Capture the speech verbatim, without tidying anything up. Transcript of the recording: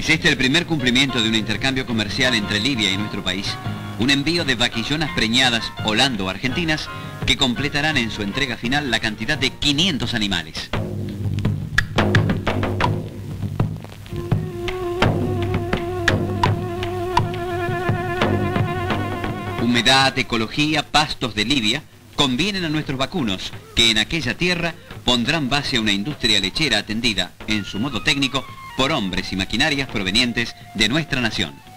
Es este el primer cumplimiento de un intercambio comercial entre Libia y nuestro país. Un envío de vaquillonas preñadas holando-argentinas que completarán en su entrega final la cantidad de quinientos animales. Humedad, ecología, pastos de Libia convienen a nuestros vacunos, que en aquella tierra pondrán base a una industria lechera atendida, en su modo técnico, por hombres y maquinarias provenientes de nuestra nación.